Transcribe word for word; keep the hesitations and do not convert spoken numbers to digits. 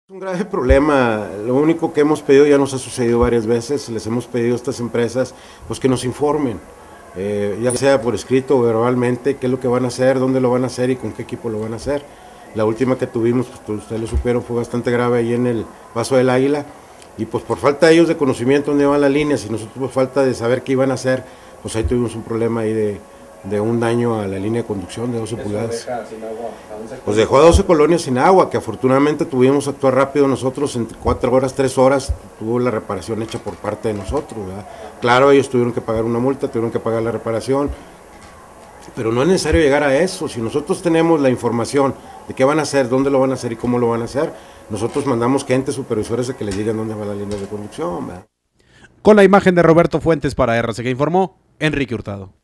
Un grave problema. Lo único que hemos pedido, ya nos ha sucedido varias veces, les hemos pedido a estas empresas pues que nos informen, eh, ya sea por escrito o verbalmente, qué es lo que van a hacer, dónde lo van a hacer y con qué equipo lo van a hacer. La última que tuvimos, pues ustedes lo supieron, fue bastante grave ahí en el Paso del Águila, y pues por falta de ellos de conocimiento dónde van las líneas y nosotros por falta de saber qué iban a hacer, pues ahí tuvimos un problema ahí de, de un daño a la línea de conducción de doce pulgadas. Deja sin agua, ¿a once Pues dejó a doce colonias sin agua, que afortunadamente tuvimos que actuar rápido nosotros, en cuatro horas, tres horas, tuvo la reparación hecha por parte de nosotros, ¿verdad? Claro, ellos tuvieron que pagar una multa, tuvieron que pagar la reparación, pero no es necesario llegar a eso. Si nosotros tenemos la información de qué van a hacer, dónde lo van a hacer y cómo lo van a hacer, nosotros mandamos gente, supervisores, a que les digan dónde van las líneas de conducción, ¿verdad? Con la imagen de Roberto Fuentes para R C G informó Enrique Hurtado.